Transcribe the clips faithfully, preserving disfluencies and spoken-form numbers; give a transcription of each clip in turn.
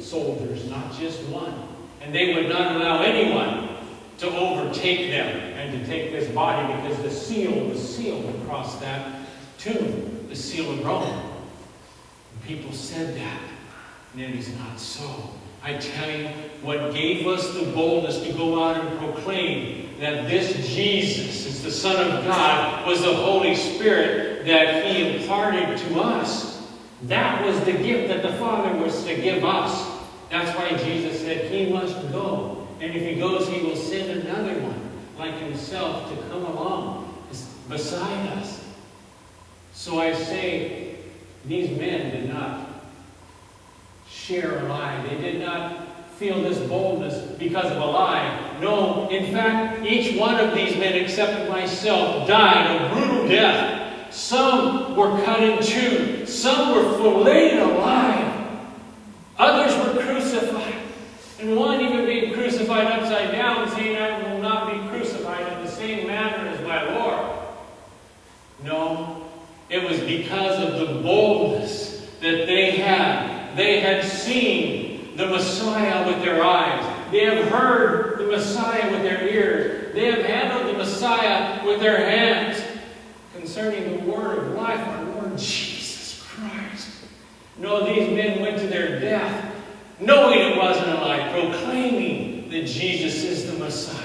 soldiers, not just one. And they would not allow anyone to overtake them and to take this body, because the seal was sealed across that tomb, the seal of Rome. And people said that, and it is not so. I tell you, what gave us the boldness to go out and proclaim that this Jesus is the Son of God was the Holy Spirit that He imparted to us. That was the gift that the Father was to give us. That's why Jesus said He must go. And if He goes, He will send another one like Himself to come along beside us. So I say, these men did not share a lie. They did not feel this boldness because of a lie. No, in fact, each one of these men, except myself, died a brutal death. Some were cut in two. Some were filleted alive. Others were crucified. And one even being crucified upside down, saying, I will not be crucified in the same manner as my Lord. No, it was because of the boldness that they had. They had seen the Messiah with their eyes. They have heard the Messiah with their ears. They have handled the Messiah with their hands. Concerning the word of life, our Lord Jesus Christ. No, these men went to their death knowing it wasn't a lie, proclaiming that Jesus is the Messiah.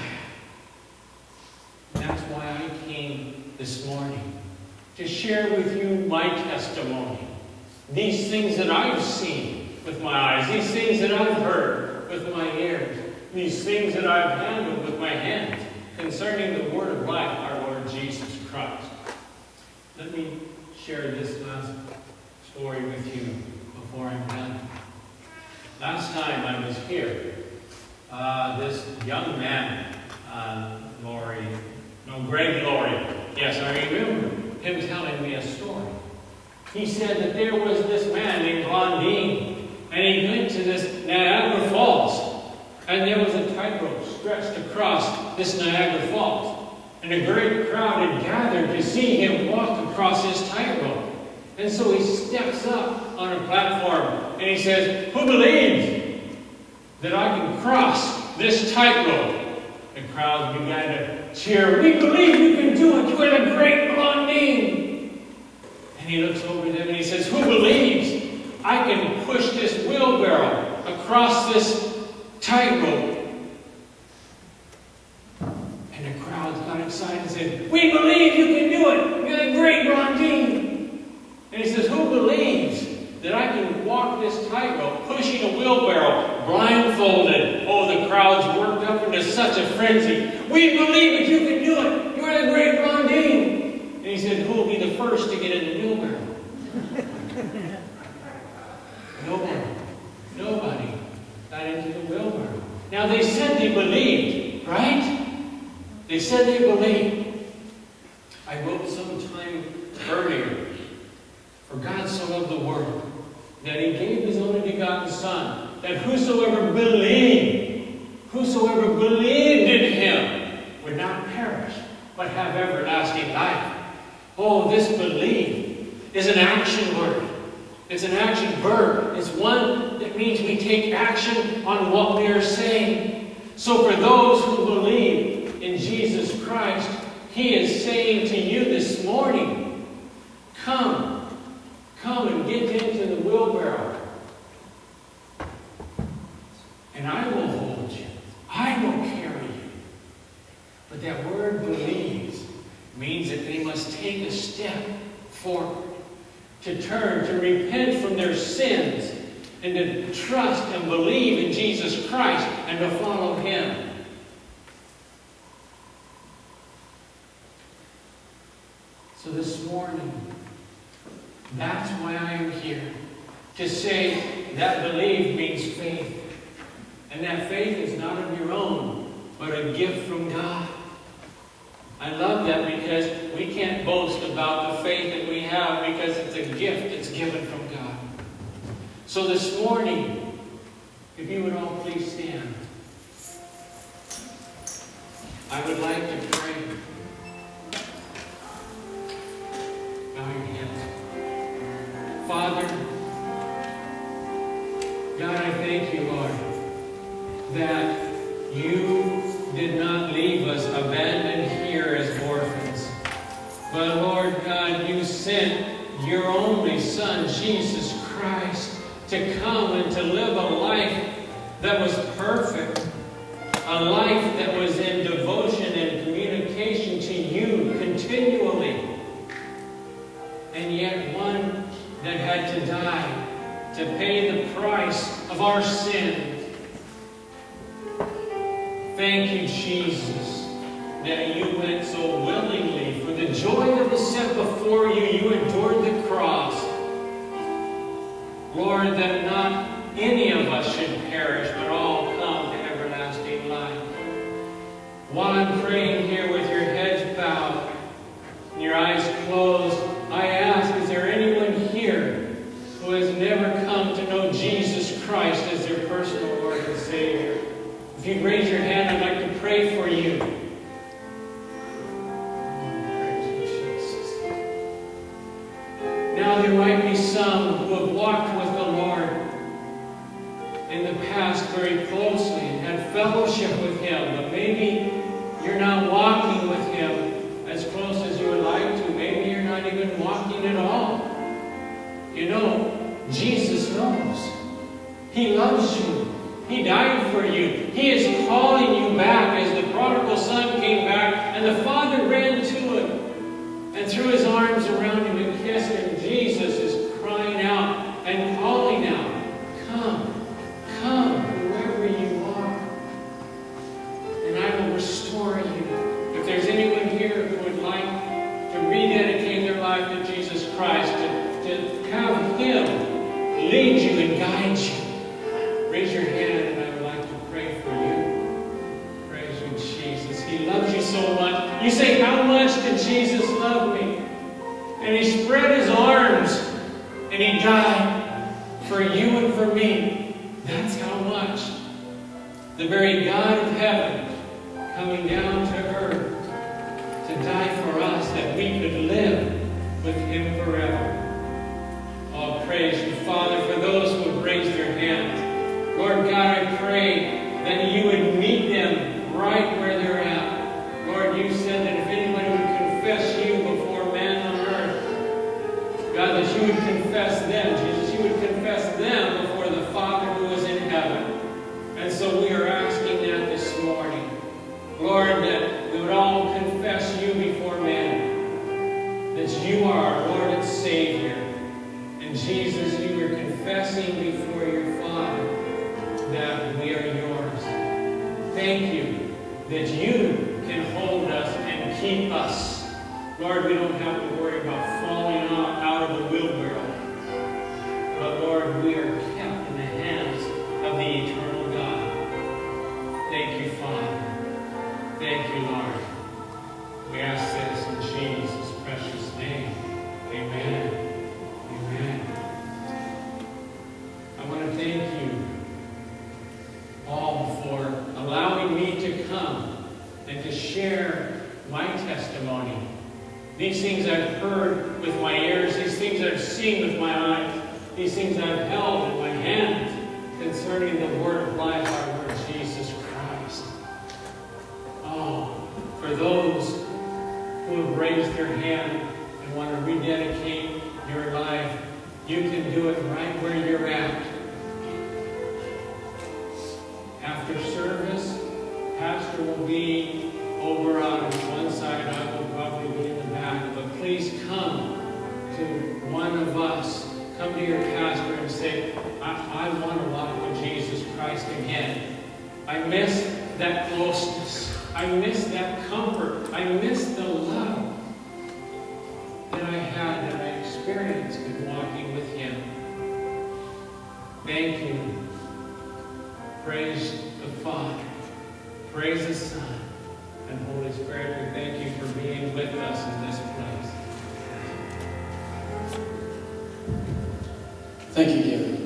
And that's why I came this morning, to share with you my testimony. These things that I've seen with my eyes, these things that I've heard with my ears, these things that I've handled with my hands, concerning the word of life, our Lord Jesus Christ. Let me share this last story with you before I'm done. Last time I was here, uh, this young man, uh, Laurie, no, Greg Laurie, yes, I remember him telling me a story. He said that there was this man named Blondine, and he went to this Niagara Falls, and there was a tightrope stretched across this Niagara Falls, and a great crowd had gathered to see him walk across this tightrope. And so he steps up on a platform and he says, who believes that I can cross this tightrope? The crowd began to cheer, we believe you can do it, you are the great Blondine. And he looks over to them and he says, who believes I can push this wheelbarrow across this tightrope? And the crowd got excited and said, we believe you can do it, you're the great Blondine. And he says, who believes that I can walk this tightrope, pushing a wheelbarrow, blindfolded? Oh, the crowds worked up into such a frenzy. We believe that you can do it. You're the great Blondine. And he said, who will be the first to get in the wheelbarrow? Nobody. Nobody got into the wheelbarrow. Now, they said they believed, right? They said they believed. I wrote sometime earlier, for God so loved the world, that He gave His only begotten Son, that whosoever believed, whosoever believed in Him, would not perish, but have everlasting life. Oh, this belief is an action word. It's an action verb. It's one that means we take action on what we are saying. So for those who believe in Jesus Christ, He is saying to you this morning, come. Come and get into the wheelbarrow. And I will hold you. I will carry you. But that word believes means that they must take a step forward. To turn, to repent from their sins. And to trust and believe in Jesus Christ and to follow Him. So this morning, that's why I am here. To say that belief means faith. And that faith is not of your own, but a gift from God. I love that because we can't boast about the faith that we have because it's a gift that's given from God. So this morning, if you would all please stand, I would like to pray. Bow your heads. Father, God, I thank you, Lord, that you did not leave us abandoned here as orphans. But Lord God, you sent your only Son, Jesus Christ, to come and to live a life that was perfect. A life that was in devotion and communication to you continually. And yet one that had to die to pay the price of our sin. Thank you, Jesus, that you went so willingly. For the joy that was set before you, you endured the cross. Lord, that not any of us should perish, but all come to everlasting life. While I'm praying here with your heads bowed and your eyes closed, I ask, is there anyone here who has never come to know Jesus Christ as their personal Lord and Savior? If you'd raise your hand, I'd like to pray for you. Praise you, Jesus. Now there might be some who have walked with the Lord in the past very closely and had fellowship with Him, but maybe you're not walking with Him as close as you would like to. Maybe you're not even walking at all. You know, Jesus knows. He loves you. He died for you. He is calling you back as the prodigal son came back and the father ran to him and threw his arms around him and kissed him. Jesus is crying out and calling out, come, come, whoever you are, and I will restore you. If there's anyone here who would like to rededicate their life to Jesus Christ, to, to have Him lead you and guide you, raise your hand and I would like to pray for you. Praise you, Jesus. He loves you so much. You say, how much did Jesus love me? And He spread His arms and He died for you and for me. That's how much. The very God of heaven coming down to earth to die for us that we could live with Him forever. Oh, praise you, Father, for those who have raised their hands. Lord God, I pray that you would meet them right where they're at. Lord, you said that if anybody would confess you before man on earth, God, that you would confess them, Jesus, you would confess them before the Father who is in heaven. And so we are asking that this morning. Lord, that we would all confess you before man, that you are our Lord and Savior. And Jesus, you were confessing before your Father that we are yours. Thank you that you can hold us and keep us. Lord, we don't have to worry about falling out of the wheelbarrow. But Lord, we are kept in the hands of the eternal God. Thank you, Father. Thank you, Lord. We ask this in Jesus' precious name. Amen. Amen. I want to thank you all for allowing me to come and to share my testimony. These things I've heard with my ears, these things I've seen with my eyes, these things I've held in my hands concerning the word of life, our Lord Jesus Christ. Oh, for those who have raised their hand and want to rededicate your life, you can do it right where you're at. After service, Pastor will be over on one side, I will probably be in the back, but please come to one of us. Come to your pastor and say, I, I want to walk with Jesus Christ again. I miss that closeness. I miss that comfort. I miss the love that I had, that I experienced in walking with Him. Thank you. Praise the Father. Praise the Son. And Holy Spirit, we thank you for being with us in this place. Thank you, Gary.